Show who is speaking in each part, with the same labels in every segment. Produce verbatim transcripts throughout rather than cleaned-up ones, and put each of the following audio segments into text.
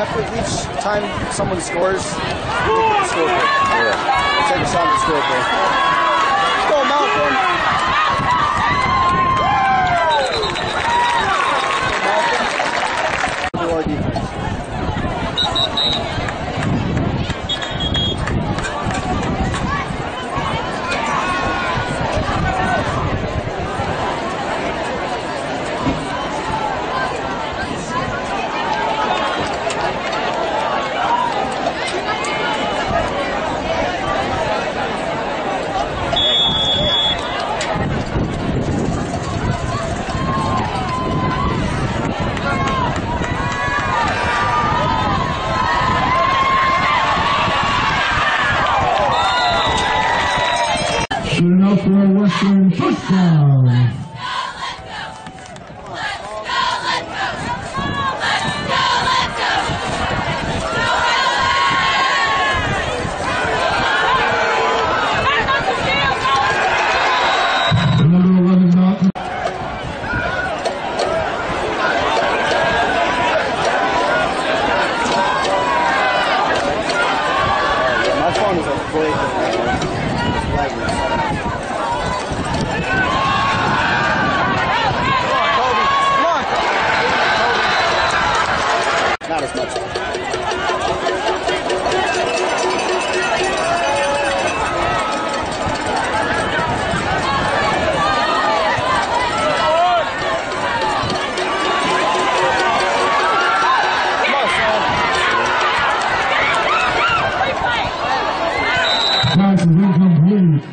Speaker 1: after each time someone scores, you look at the scoreboard. Yeah. It's like a shot at the scoreboard. Go, Malcolm! Malcolm. Do our defense.
Speaker 2: Good enough for a Western touchdown.
Speaker 1: My phone is like breaking. Not as much.
Speaker 2: Pass is incomplete.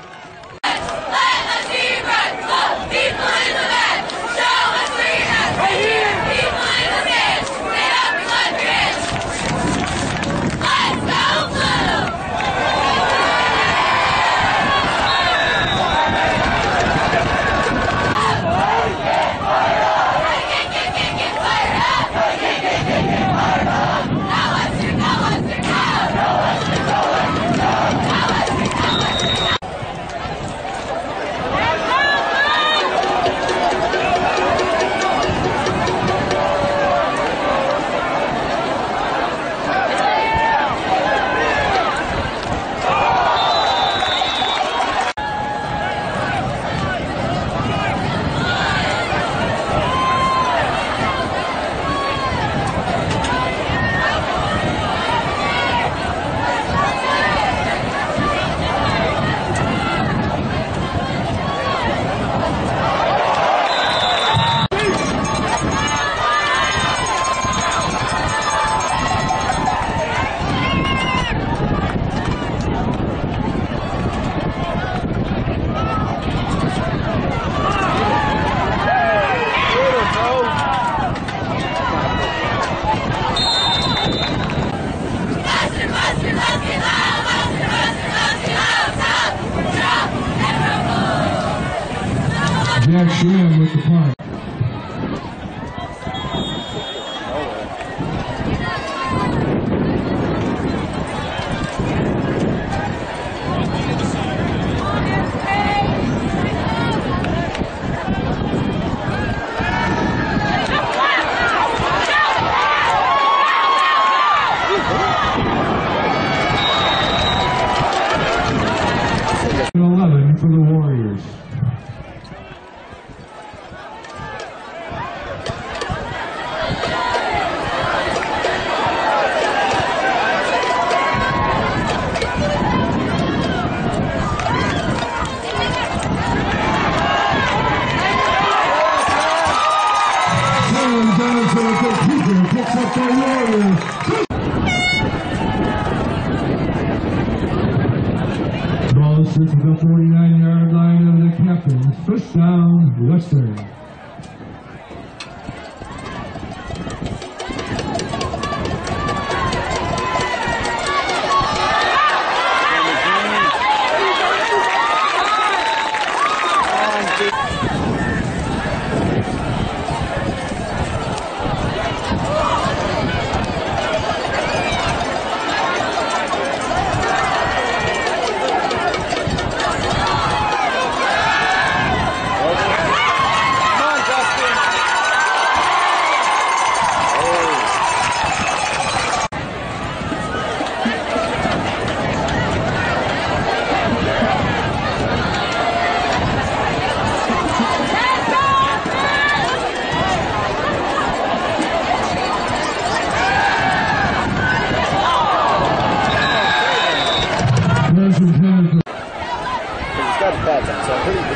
Speaker 2: Jack Sheehan with the punt. eleven for the Warriors. Picks up the Warriors. Ball is to the forty-nine yard line of the Captains. First down, Western.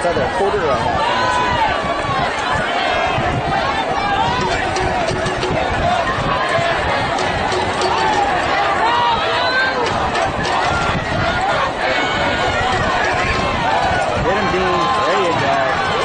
Speaker 1: It's either a quarter or a half. Get him, Dean. There you go.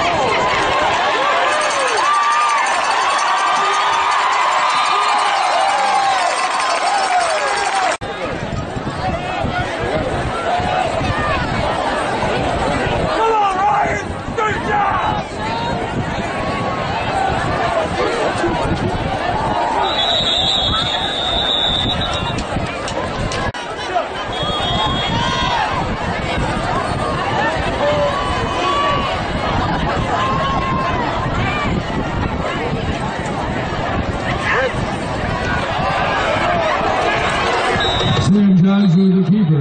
Speaker 2: Sam Johnson, the keeper.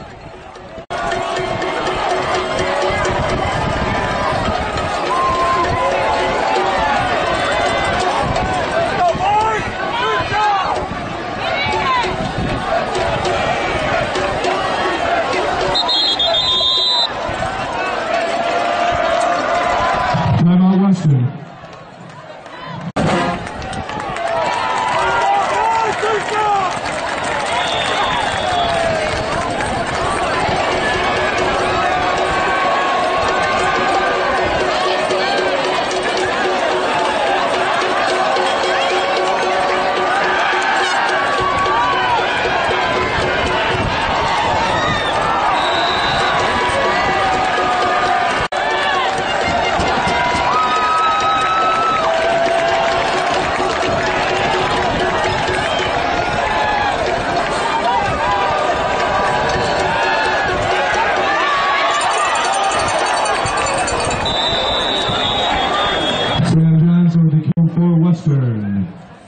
Speaker 2: Timeout Western. Sam Johnson with the kill for Western.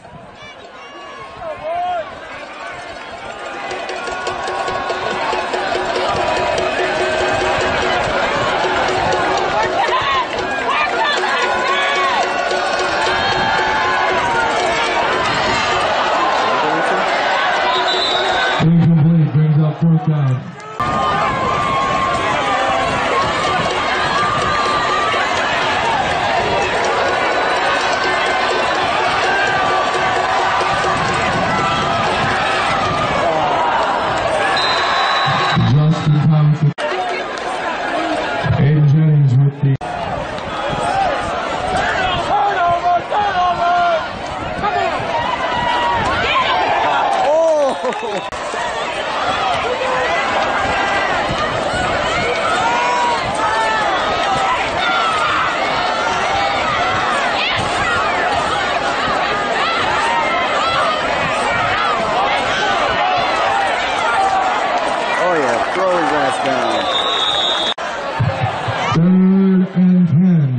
Speaker 2: Incomplete, brings up fourth down. Justin Thomas. Aiden Jennings with the
Speaker 1: Oh yeah, throw his ass down.
Speaker 2: third and ten.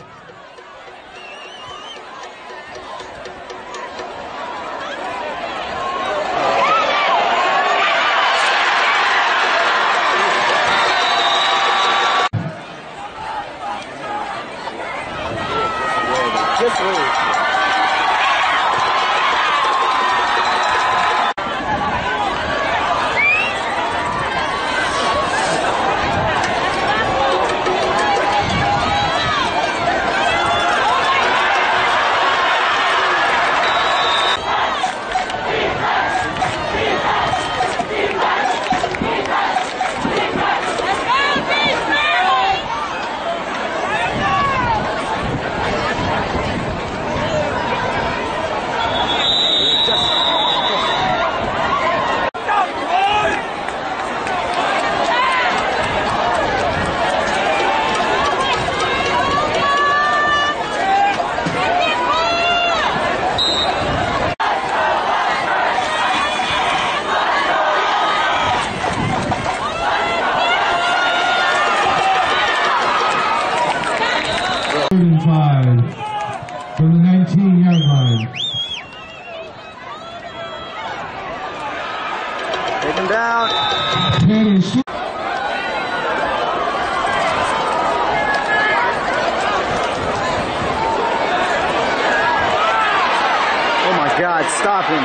Speaker 1: Just leave.
Speaker 2: Third and five from the nineteen-yard line.
Speaker 1: Take him down.
Speaker 2: Tanner Sw-
Speaker 1: Oh my God, stop him.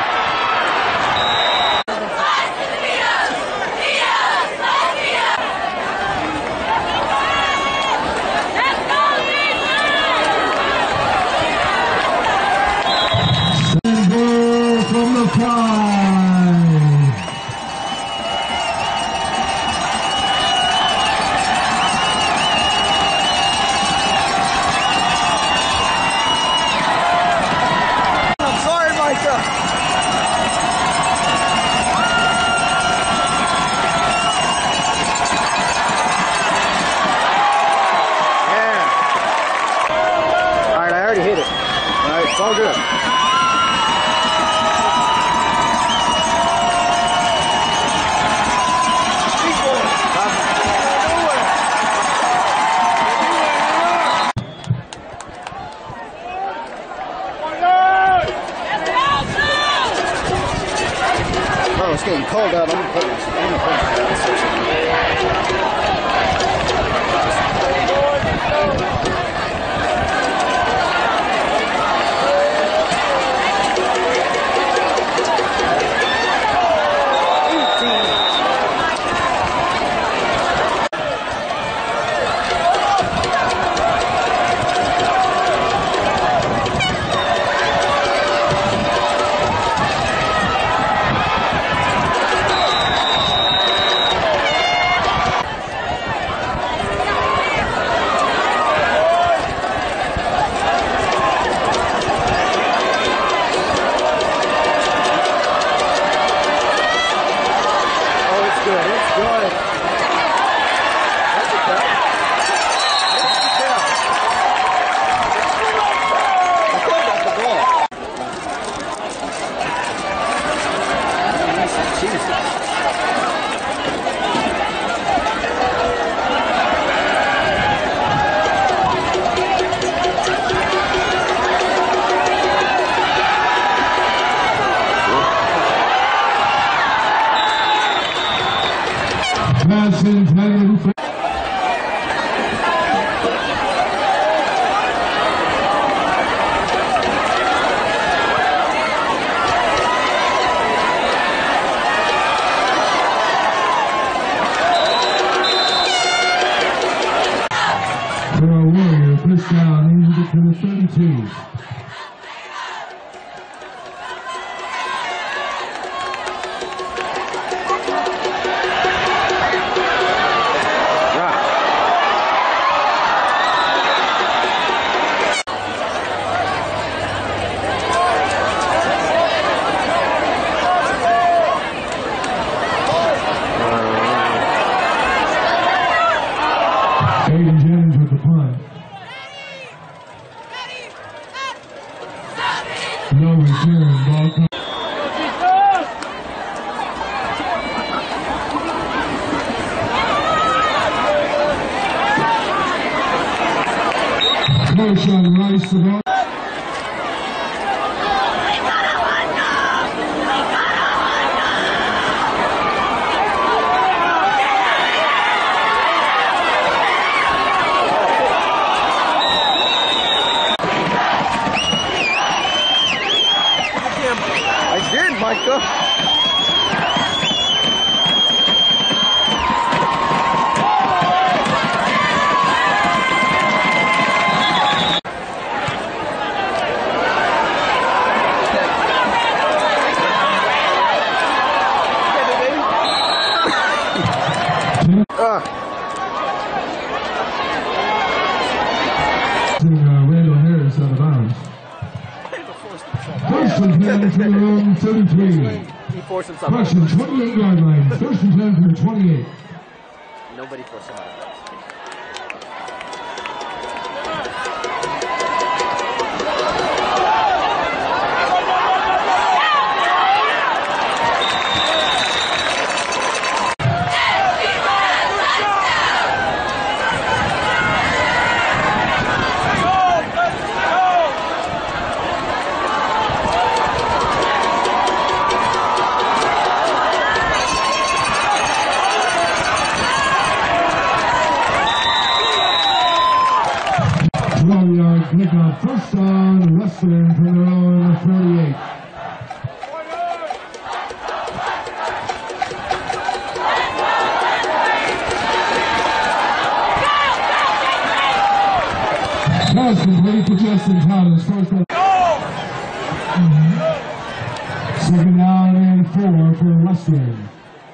Speaker 1: all good. Oh, it's getting cold out. I'm gonna put this. I'm gonna put this.
Speaker 2: Pass intended for for a Warrior, first down, needed it to the thirty-two. Aiden Jennings with the punt. No return. Ball comes. Coach on Rice the ball.
Speaker 1: I did, Micah. Ah.
Speaker 2: Uh, Randall Harris out of bounds. First and ten for their own thirty-three.
Speaker 1: He forced himself.
Speaker 2: Russian twenty-eight yard line. First and ten for the twenty-eight.
Speaker 1: Nobody forced him out.
Speaker 2: twelve yard pickup. First down, Western for their own forty-eight. Pass complete to Justin Thomas. First down. Second down and four for Western.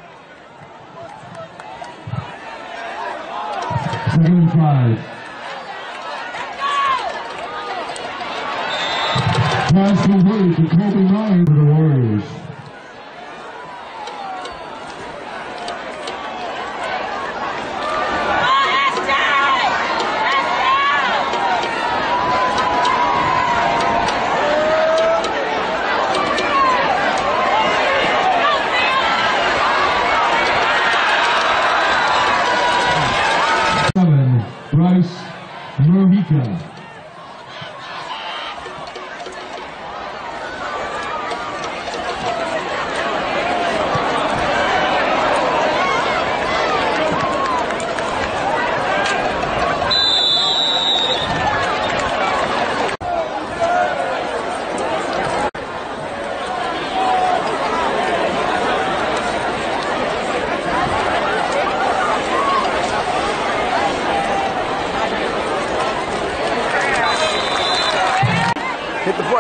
Speaker 2: Second and five. Pass complete to Kobe Ryan for the Warriors.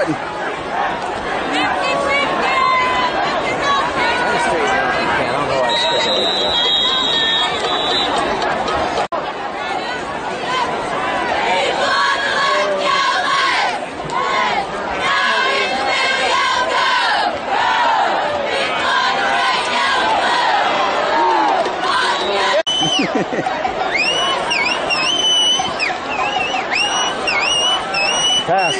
Speaker 1: Pass.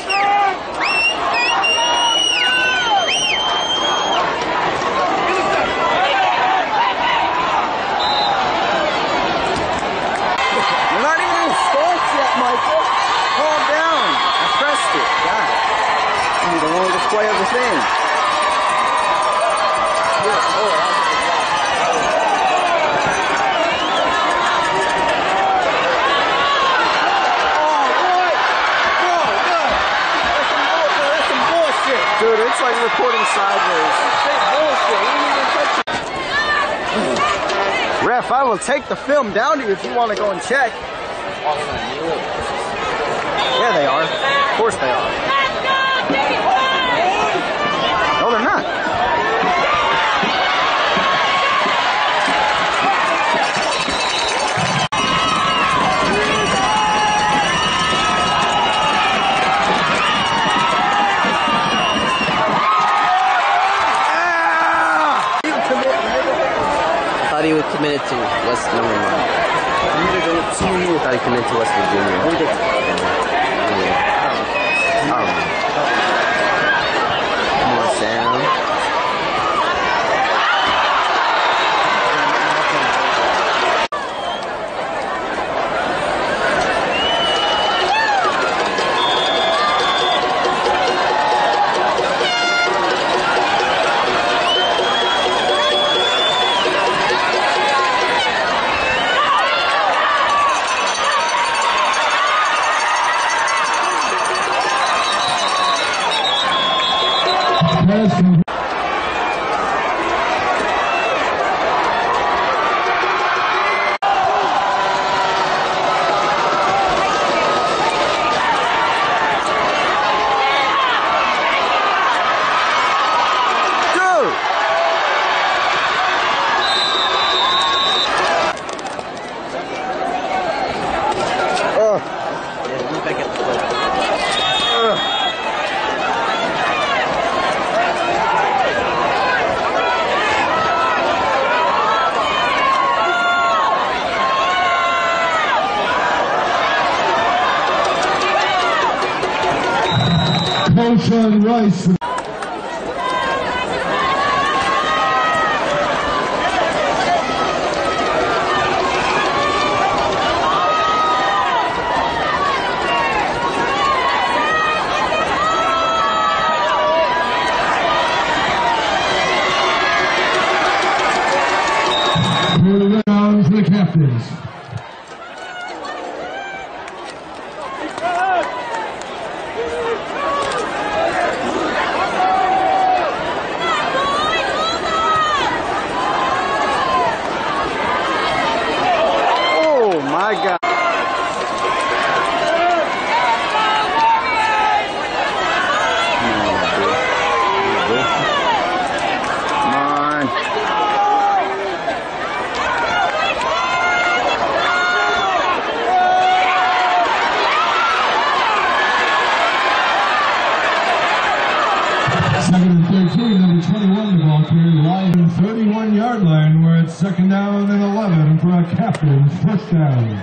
Speaker 1: You're not even in stance yet, Michael. Calm down. I pressed it. Got it. You're the longest play of the thing. Yeah, oh, dude, it's like recording sideways. Ref, I will take the film down to you if you want to go and check. Yeah, they are. Of course they are. No, they're not.
Speaker 3: I thought he was committed to West Number One. I thought he committed to West Virginia. Yeah. Um, come on, Sam.
Speaker 2: Coach Rice. Down to the captains.
Speaker 1: Oh my God. Come on.
Speaker 2: Second and thirteen, number twenty-one, the ball carried live in thirty-one yard line, where it's second down and eleven for a captain's first down.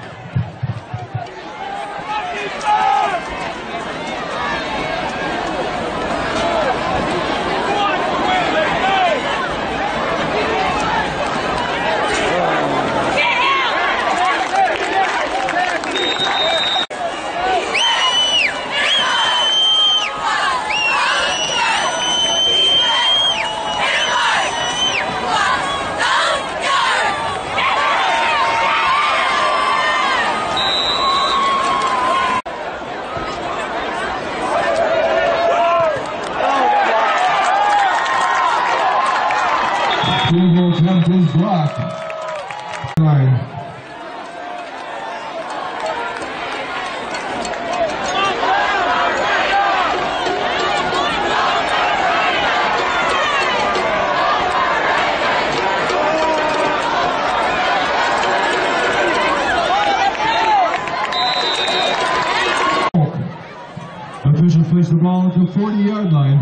Speaker 2: Field goal attempt is blocked. Line. line.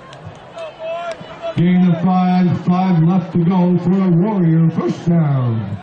Speaker 2: Gain of five, five left to go for a Warrior first down.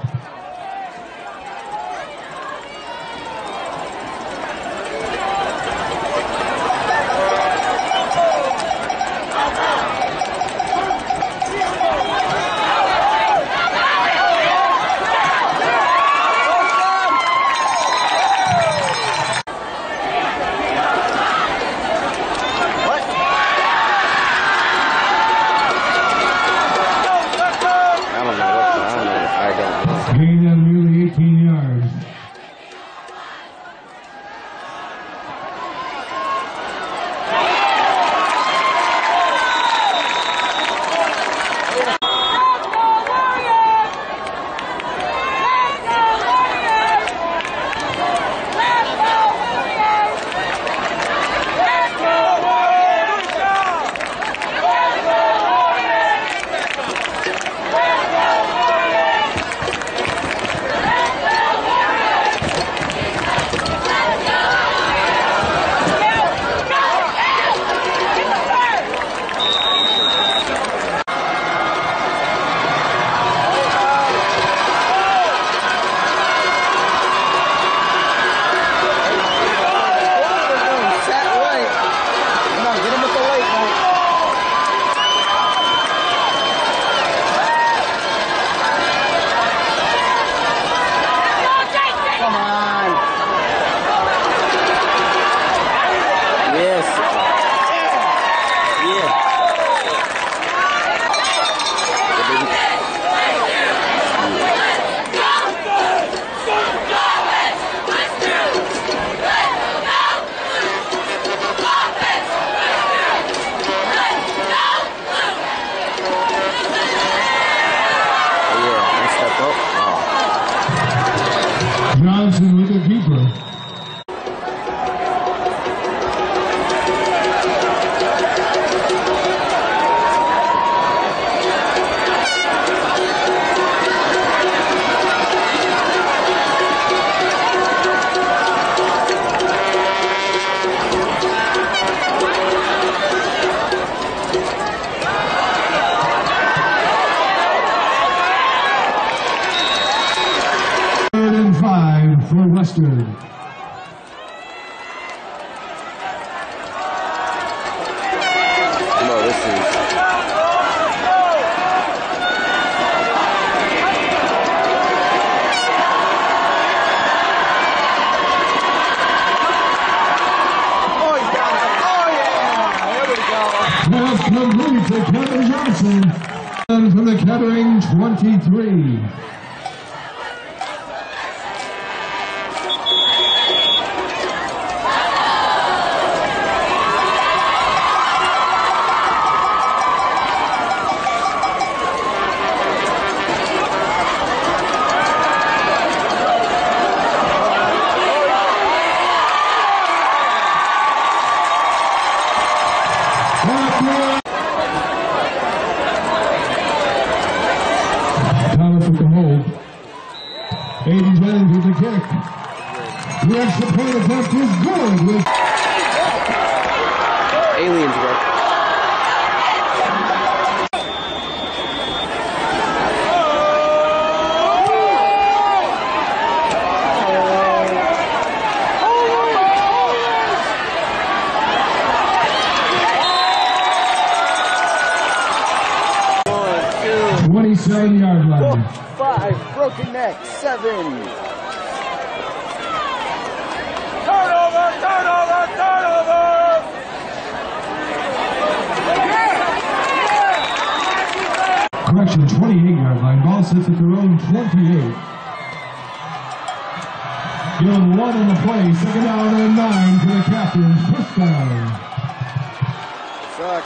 Speaker 2: Gain of nearly eighteen yards. Johnson with the keeper. For Western.
Speaker 3: No, this is.
Speaker 1: Oh, he's got it. Oh, yeah. There we go.
Speaker 2: Pass complete to Kevin Johnson. And from the Kettering twenty-three. Thomas with the hold. Aiden Jennings with the kick. The extra point attempt is good with
Speaker 3: Aliens, bro.
Speaker 2: twenty-seven yard line.
Speaker 1: Five, broken neck, seven.
Speaker 4: Turnover, turnover, turnover!
Speaker 2: Correction, twenty-eight yard line. Ball sits at their own twenty-eight. Give them one on the play. Second down and nine for the Captains. First down.
Speaker 1: Suck.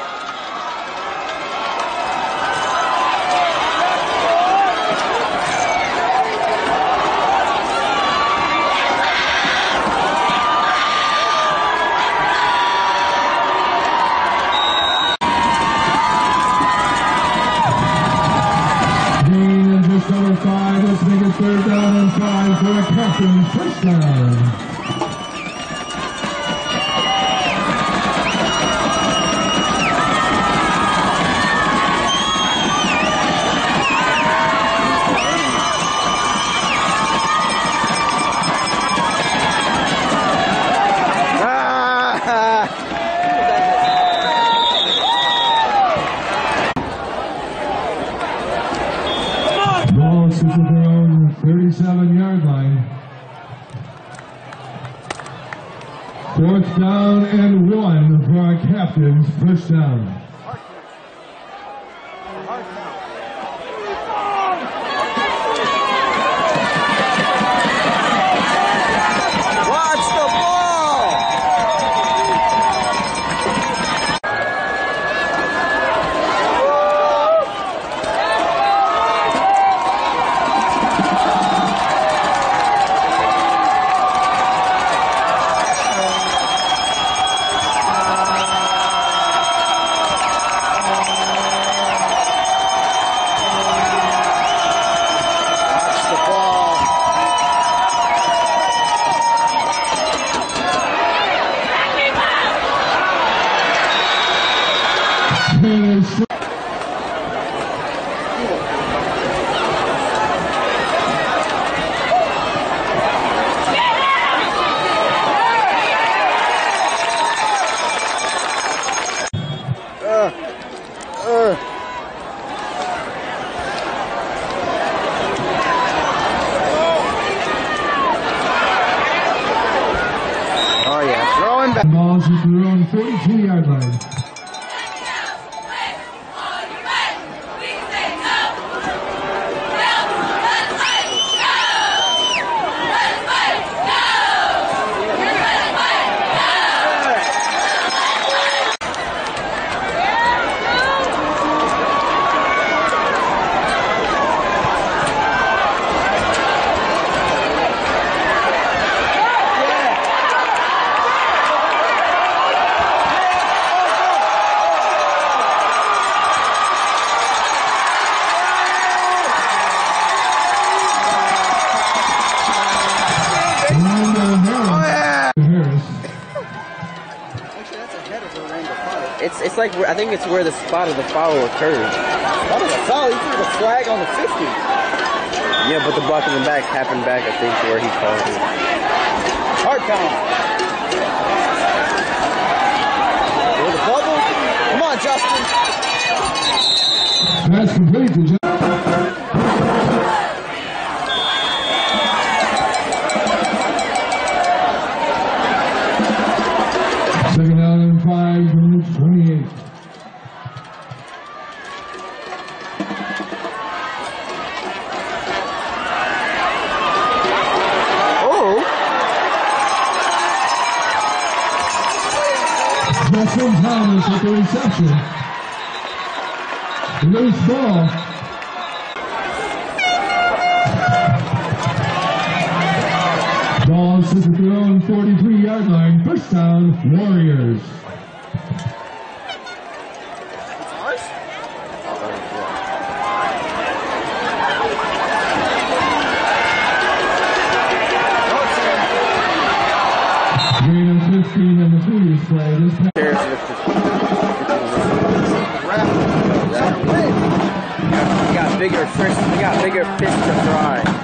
Speaker 2: Gain of just over five. Let's make it third down and five for the Captains. First down. and one for our captain's first down.
Speaker 1: Watch the ball!
Speaker 2: Balls at their own forty-two yard line.
Speaker 3: It's it's like I think it's where the spot of the foul occurs.
Speaker 1: That was a foul. He threw the flag on the fifty.
Speaker 3: Yeah, but the block in the back happened back, I think, to where he called it.
Speaker 1: Hard count. With the bubble. Come on, Justin.
Speaker 2: That's complete to Justin. Second down and five, minutes twenty-eight.
Speaker 3: Oh!
Speaker 2: Justin Thomas at the reception. Loose ball. Ball sits at their own forty-three yard line. First down, Warriors. Gain of fifteen in the previous play. This
Speaker 3: You got bigger fish. You got bigger fish to fry.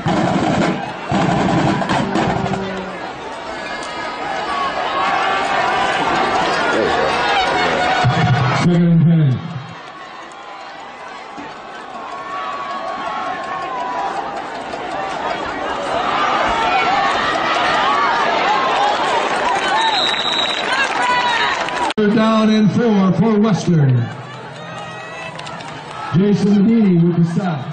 Speaker 2: Second and ten. Third down and four for Western. Jason Medini with the stop.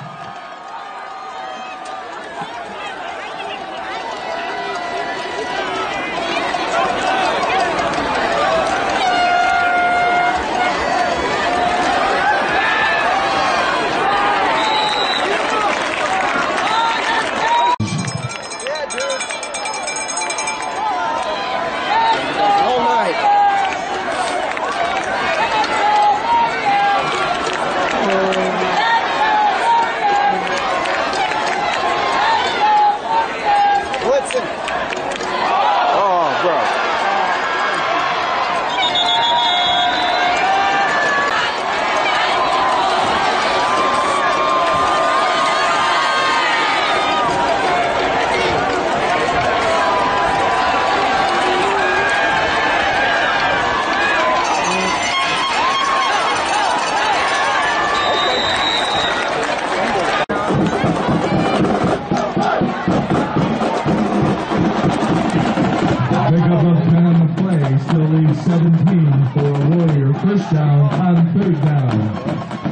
Speaker 2: first down on third down.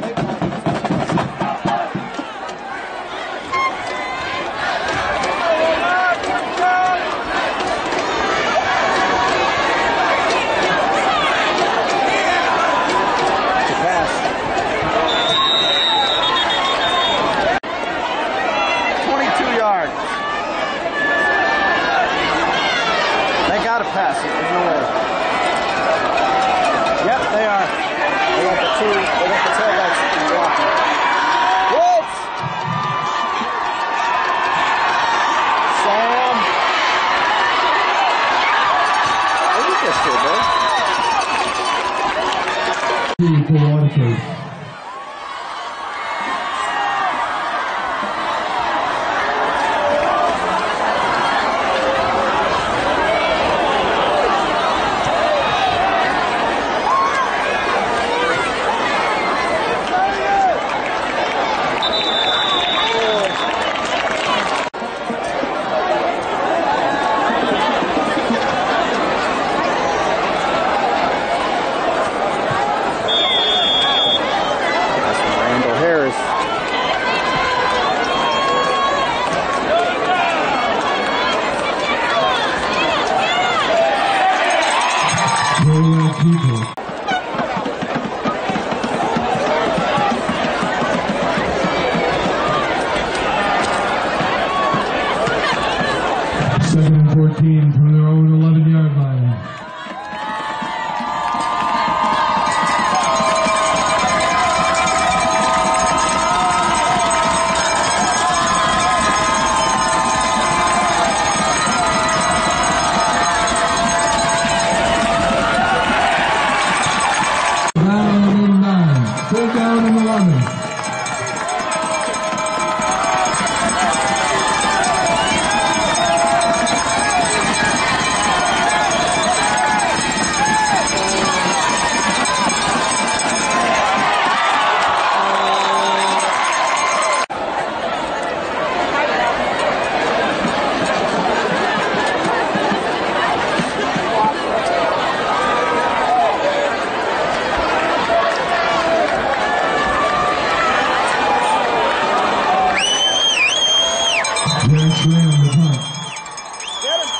Speaker 1: Pass. There's no way. Yep, they are. They got the two. They got the tailbacks blocking. Whoops! Sam. What did you just do, bro?
Speaker 2: Three for Waterford. Second and fourteen from their own eleven-yard line. Down nine. Third down and eleven. Jack Lamb, the punt.
Speaker 1: Get him.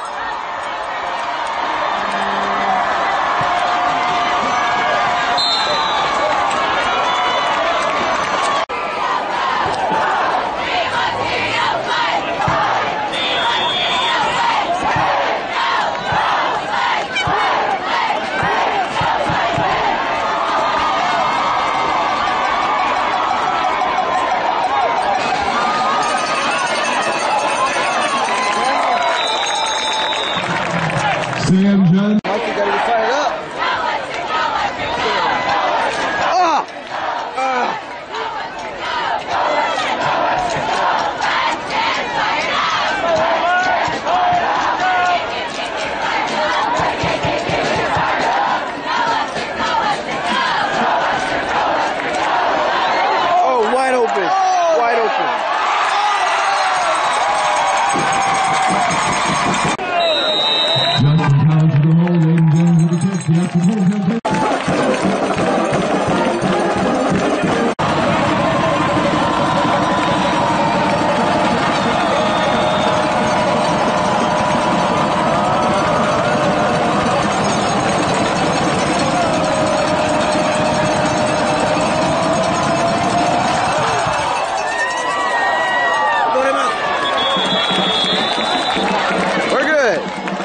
Speaker 2: Sam John.
Speaker 1: Mike, you gotta be fired up. Ah! Ah! Oh, wide open. Wide open.
Speaker 2: Justin Collins to the hole, Aiden Jones with the kick. The extra point comes in.
Speaker 1: We're good.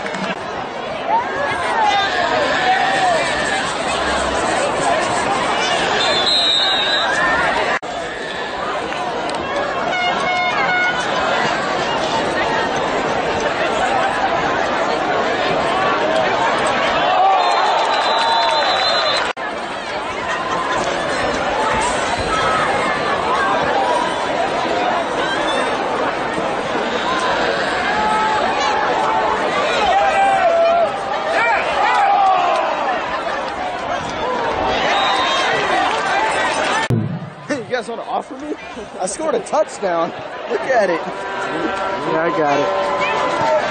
Speaker 1: You guys want to offer me? I scored a touchdown. Look at it. Yeah, I got it.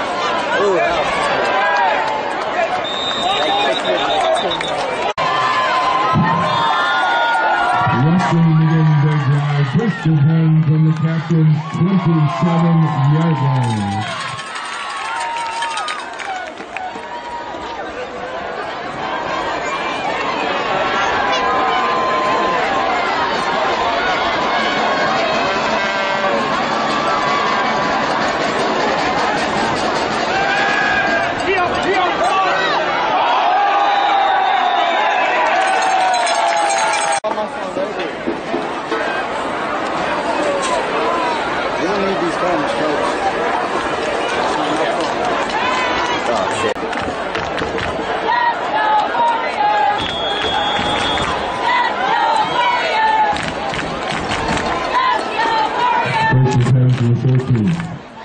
Speaker 1: Oh, wow.
Speaker 2: defend from the captain's twenty-seven yard line.
Speaker 1: You don't need these cameras, coach. Oh, shit.
Speaker 2: First and ten to the thirteen.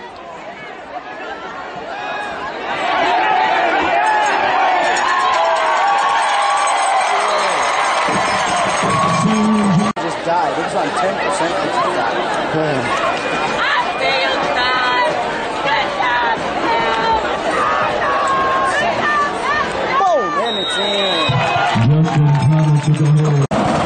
Speaker 1: Just died. It was on ten percent. It just died. Boom! And it's in.
Speaker 2: Justin Thomas with the hold.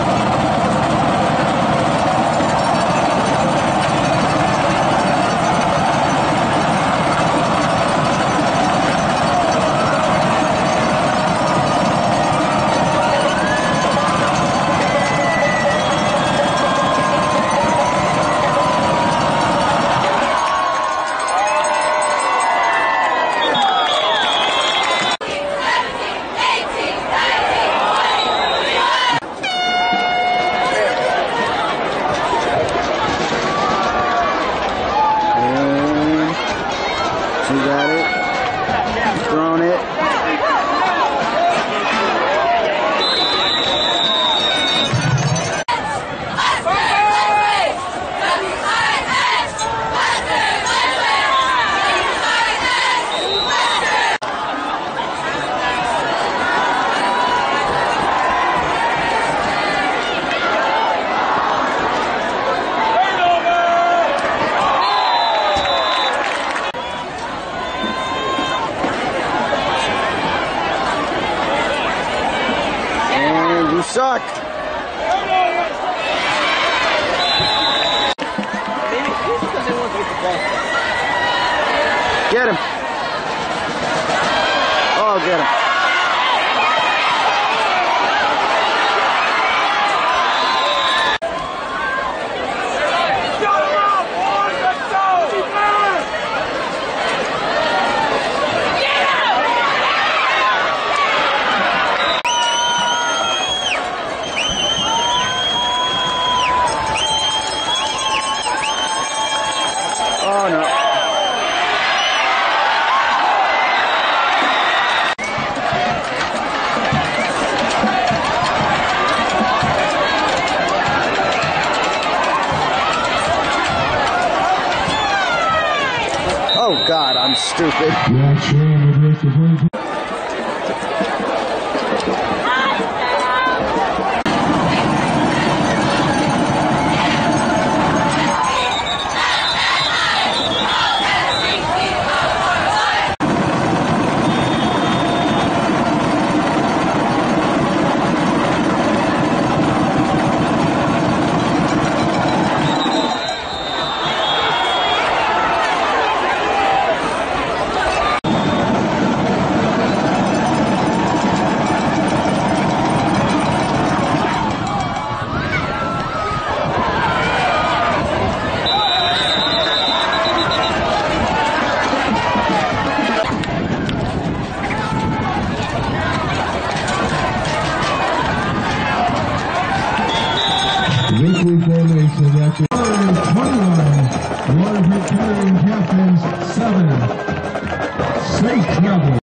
Speaker 1: She got it. Thrown it. You suck. Get him. Oh, get him. Oh, no. Oh, God, I'm stupid.
Speaker 2: Yeah, sure.